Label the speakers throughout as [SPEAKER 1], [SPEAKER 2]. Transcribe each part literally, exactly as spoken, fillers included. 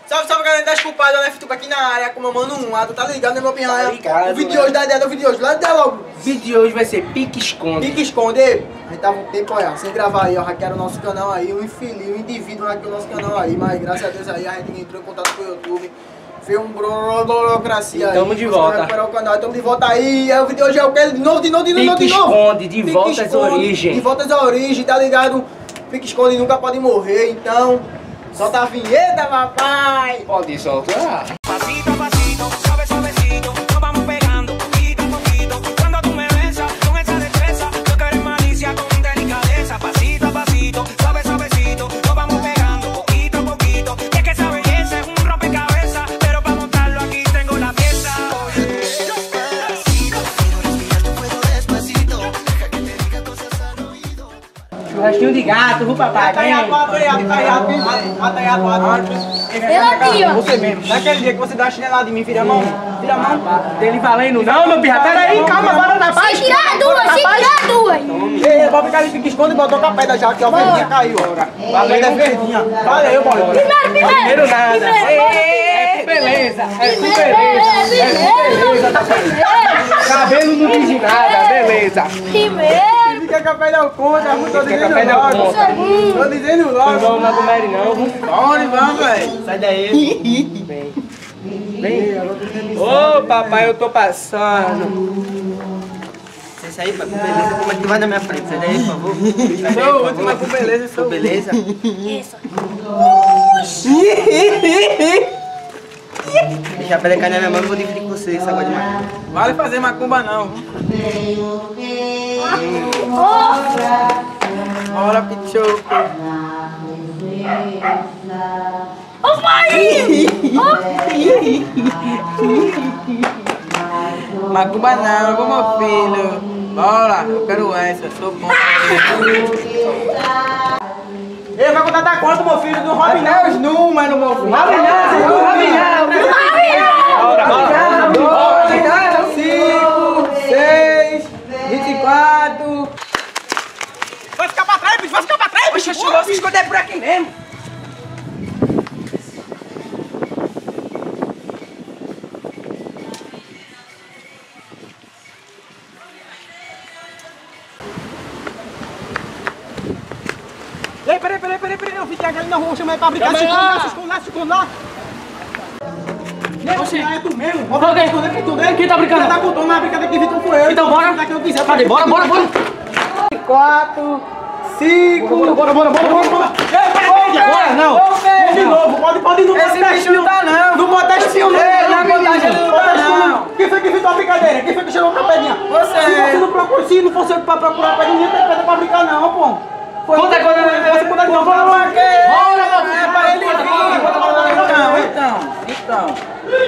[SPEAKER 1] Salve, salve, galera das culpadas, né? Fituca aqui na área com o meu mano um lado, tá ligado, né, meu pirraia?
[SPEAKER 2] Tá ligado,
[SPEAKER 1] o vídeo de hoje, da ideia do vídeo de hoje, lá de logo.
[SPEAKER 2] O vídeo de hoje vai ser pique-esconde.
[SPEAKER 1] Pique-esconde. A gente tava um tempo, olha, sem gravar aí, ó, hackearam o nosso canal aí, um infeliz, um indivíduo hackeou o nosso canal aí, mas graças a Deus aí a gente entrou em contato com o YouTube. Fez um burocracia aí.
[SPEAKER 2] Tamo de volta.
[SPEAKER 1] Recuperar o canal, tamo de volta aí. Aí o vídeo de hoje é o que? De novo, de novo, de novo, de novo.
[SPEAKER 2] Pique-esconde, de volta às origens.
[SPEAKER 1] De volta às origens, tá ligado? Pique-esconde nunca pode morrer, então... Solta a vinheta, papai!
[SPEAKER 2] Pode soltar.
[SPEAKER 3] Pasito a pasito, suave suavecito, nos vamos pegando poquito a poquito. Cuando tú me besas con esa destreza, yo quiero en malicia con delicadeza. Pasito a pasito, suave suavecito, nos vamos pegando poquito a poquito. Y es que esa belleza es un rompecabezas, pero para montarlo aquí tengo la pieza.
[SPEAKER 2] Churrasquinho de gato, viu, papai?
[SPEAKER 1] Tá aí, Você mesmo. Naquele dia que você dá uma chinelada em mim, vira a mão. Vira a mão.
[SPEAKER 2] Dele valendo não, meu pirra. Pera aí, calma, bora na paz.
[SPEAKER 4] Se tirar duas, se tirar duas.
[SPEAKER 1] Ei, vou ficar ali, pique-esconde e botou com a pedra já, que a verdinha caiu. A pedra é verdinha. Valeu, bora.
[SPEAKER 4] Primeiro, primeiro.
[SPEAKER 2] Primeiro nada.
[SPEAKER 4] Primeiro,
[SPEAKER 2] É beleza, é beleza, é beleza. Cabelo não diz nada, beleza.
[SPEAKER 4] Primeiro.
[SPEAKER 1] Fica com a pedra ao contra, tô
[SPEAKER 2] Fica com a
[SPEAKER 1] dizendo
[SPEAKER 2] pedra ao
[SPEAKER 1] logo.
[SPEAKER 2] contra.
[SPEAKER 1] Tô dizendo
[SPEAKER 2] Não
[SPEAKER 1] logo.
[SPEAKER 2] vamos na comédia não.
[SPEAKER 1] Onde vamos, velho?
[SPEAKER 2] Sai daí. Vem. Vem. Ô, papai, eu tô passando.
[SPEAKER 5] Você sair com beleza, como é que vai na minha frente? Sai daí, por favor.
[SPEAKER 1] Sou o último, mas com beleza, sou
[SPEAKER 5] Sou beleza?
[SPEAKER 4] Isso.
[SPEAKER 5] Deixa a pedra cair na minha mão e vou dividir com você, essa agora demais.
[SPEAKER 1] Vale fazer macumba não. Bora, pichoco.
[SPEAKER 4] Ô, pai!
[SPEAKER 1] Macumba não, vou meu filho. Bora, eu quero essa, eu sou bom. Ele vai contar da conta, meu filho, não roube não os números, meu filho. Roube não, não roube não.
[SPEAKER 2] Bora, bora.
[SPEAKER 1] Bora, cinco, seis, vinte e quatro. Vai ficar pra trás, bicho, vai ficar pra trás, bicho.
[SPEAKER 2] Poxa, vou se esconder por aqui mesmo.
[SPEAKER 1] Ei, peraí, peraí, peraí, peraí, eu vi que ali na rua, chamei pra brincar, se esconde lá, se esconde lá, se esconde lá. Você é tu mesmo? Vou ficar escondendo que tu mesmo.
[SPEAKER 2] Quem tá brincando?
[SPEAKER 1] Tá com na brincadeira que Vitor foi eu.
[SPEAKER 2] Então bora.
[SPEAKER 1] Que eu quiser.
[SPEAKER 2] Cadê? Bora, bora, bora.
[SPEAKER 1] Quatro, cinco. Bora, bora, bora, bora, bora. Ei, peraí,
[SPEAKER 2] Bora, não.
[SPEAKER 1] De novo, pode, pode não botar esse filme. Não, não botar esse filme. Não botar esse filme. Quem foi que fez a brincadeira? Quem foi que chegou com a pedrinha? Você. Se você não procura, se não fosse pra procurar a pedrinha, não tem pedra pra brincar não, pô.
[SPEAKER 2] Conta quando
[SPEAKER 1] você conta não. Bora, bora,
[SPEAKER 2] é
[SPEAKER 1] para ele vir. Bora, bora, bora. Então, então, então.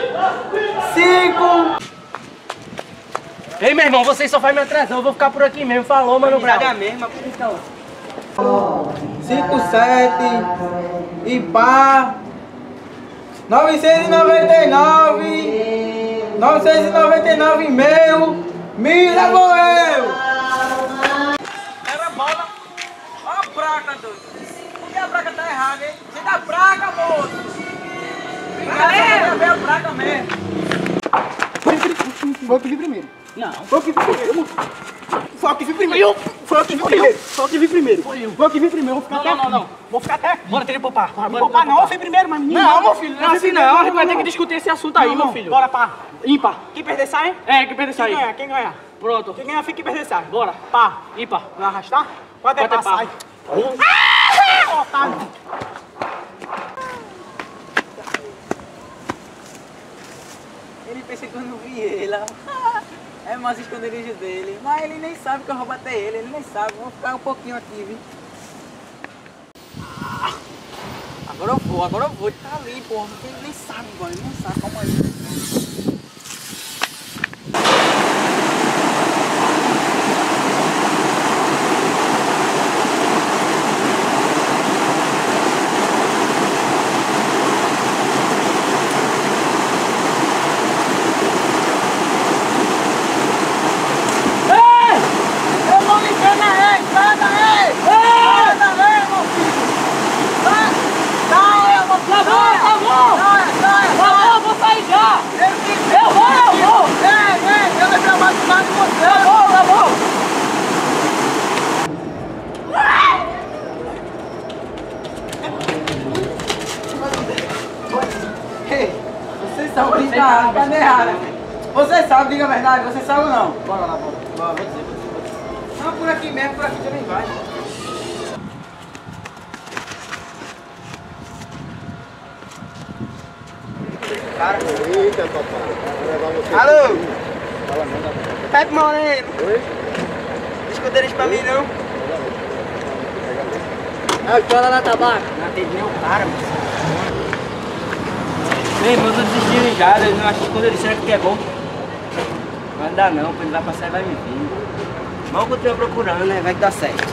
[SPEAKER 1] Cinco.
[SPEAKER 2] Ei, meu irmão, vocês só fazem me atrasar. Eu vou ficar por aqui mesmo. Falou, mano, bravo.
[SPEAKER 5] É a mesma, então.
[SPEAKER 1] Cinco, sete. E pá. Novecentos e noventa e nove. Novecentos e noventa e nove e meio. Me levou eu. Era bola. Olha a placa, doido. Por que a placa tá errada, hein? Você dá placa, moço. Galera, ver a placa mesmo. Foi o que vi primeiro.
[SPEAKER 2] Não.
[SPEAKER 1] Foi o que vi primeiro, moço. Foi o que vi primeiro. Foi o que vi primeiro. Foi o que vi primeiro. Foi o que vi primeiro. Vou ficar até.
[SPEAKER 2] Não, não, não.
[SPEAKER 1] Vou ficar até.
[SPEAKER 2] Bora, tem que poupar.
[SPEAKER 1] Não vou poupar não, eu fui primeiro, mas menino.
[SPEAKER 2] Não, meu filho, não é assim
[SPEAKER 1] primeiro,
[SPEAKER 2] não. A gente vai ter que discutir esse assunto aí, meu filho.
[SPEAKER 1] Bora, pá.
[SPEAKER 2] Ímpar.
[SPEAKER 1] Quem perder sai?
[SPEAKER 2] É, que perder isso
[SPEAKER 1] Quem
[SPEAKER 2] aí.
[SPEAKER 1] ganha? Quem ganha?
[SPEAKER 2] Pronto.
[SPEAKER 1] Quem ganha fica e perder sai.
[SPEAKER 2] Bora.
[SPEAKER 1] Pá.
[SPEAKER 2] Ímpar.
[SPEAKER 1] Vai arrastar? Quatro é
[SPEAKER 2] Quatro é
[SPEAKER 1] pá,
[SPEAKER 2] pá.
[SPEAKER 1] sai. Ah! Otário. Ele pensa que eu não vi ele, ó. É mais esconderijo dele. Mas ele nem sabe que eu vou bater ele, ele nem sabe. Vou ficar um pouquinho aqui, viu? Ah, agora eu vou, agora eu vou. Ele tá ali, porra. Ele nem sabe, agora, ele nem sabe. Calma aí. Não, Tô brincando, cadê errado? Você sabe, diga a verdade, você sabe ou não? Bora lá, bora. Bora, vou dizer, vou dizer, vou dizer. Não, por aqui mesmo, por aqui também vai.
[SPEAKER 5] Eita, papai. Alô? Pepe Moreno. Oi? Escudeira isso pra mim, não?
[SPEAKER 2] Ah, o cara lá tabaco.
[SPEAKER 5] Não atende nem o cara, mano.
[SPEAKER 2] Meu irmão, eu tô desistindo já, eu não acho que quando ele chega que é bom. Não vai dar não, quando ele vai passar ele vai me vir.
[SPEAKER 5] Mal que eu tô procurando, né? Vai que dá certo.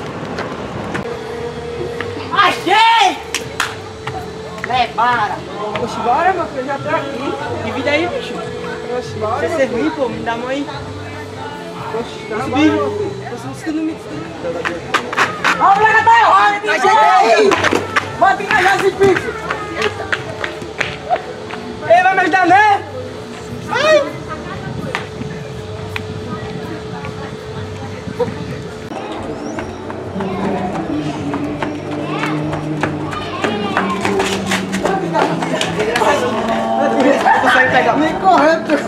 [SPEAKER 4] Achei! Prepara!
[SPEAKER 5] Oxe, bora, meu filho, já tô aqui. Divide aí, bicho. Oxe, bora. Você ser ruim, pô, me dá a mão aí. Oxe, tá bom, meu filho. Você não me
[SPEAKER 1] Ó, o moleque tá errado, bicho! Bota engajar esse bicho!
[SPEAKER 5] Ele vai me ajudar, né? Vai! Consegue pegar?
[SPEAKER 1] Nem correndo!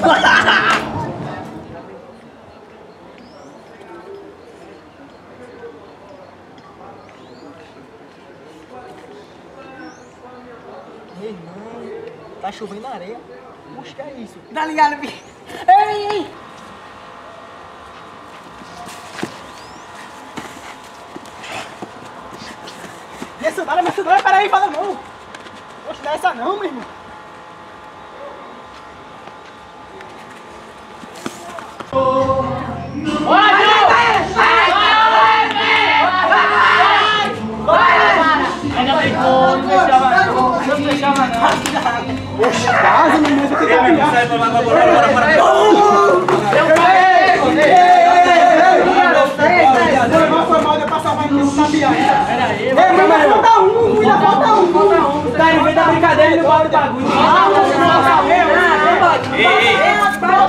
[SPEAKER 5] Tá chovendo na areia. Puxa, que é isso?
[SPEAKER 1] Tá ligado, bicho? Ei, ei! Minha sandália, minha sandália, peraí, fala não! Poxa, não é essa não, meu irmão!
[SPEAKER 2] Ainda bem que não fechava não. Não fechava não.
[SPEAKER 1] Poxa, quase, meu irmão, você tem que pegar!
[SPEAKER 5] Sai, bora, bora, bora, bora, bora.
[SPEAKER 2] Eu
[SPEAKER 1] Foi mal de eu passar mais que não sabia ainda!
[SPEAKER 2] Peraí,
[SPEAKER 1] Ei, mas falta um, ainda falta um! Falta um!
[SPEAKER 2] tá no meio da brincadeira e não bota o bagulho.
[SPEAKER 5] Ei, ei.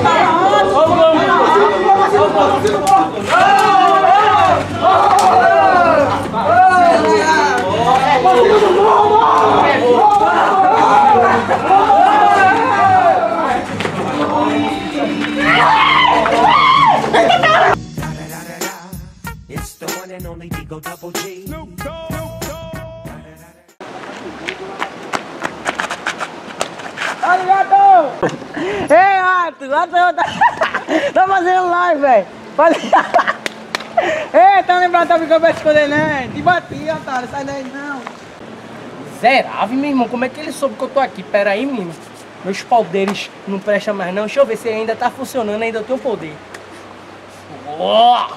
[SPEAKER 3] It's the one and only Digo Double G.
[SPEAKER 1] Tá ligado? Ei, Arthur, lá tô, tá, tá fazendo live, velho. Faz... Ei, tá lembrado da briga pra escolher, né? Te bati, otário, sai daí não.
[SPEAKER 2] Miserável, meu irmão, como é que ele soube que eu tô aqui? Pera aí, menino. Meus poderes não prestam mais não. Deixa eu ver se ainda tá funcionando, ainda eu tenho poder. Oh!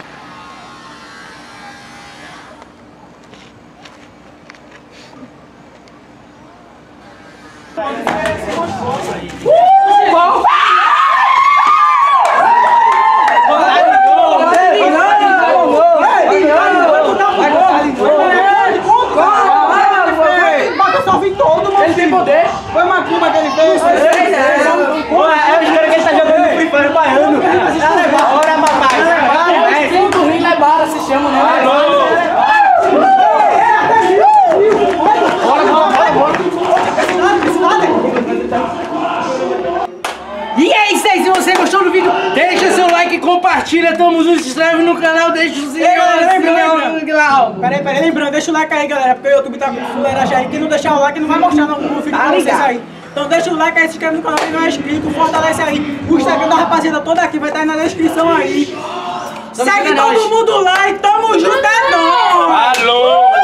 [SPEAKER 1] Ele tem poder. Foi uma curva que ele fez.
[SPEAKER 5] É o jogador que ele tá jogando no Free Fire baiano. Bora, papai.
[SPEAKER 2] É, cinco ruim levaram, se chama, né? E é isso aí, se você gostou do vídeo, deixa seu like, compartilha, tamo junto, se inscreve no canal, deixa o sininho.
[SPEAKER 1] Peraí, peraí, lembrando, deixa o like aí, galera, porque o YouTube tá com fuleiragem aí. Quem não deixar o like não vai mostrar no, no vídeo pra vocês aí. Então deixa o like aí, se inscreve no canal, quem não é inscrito, fortalece aí. O Instagram da rapaziada toda aqui vai estar aí na descrição aí. Segue todo mundo lá e tamo junto, é nóis!
[SPEAKER 5] Alô!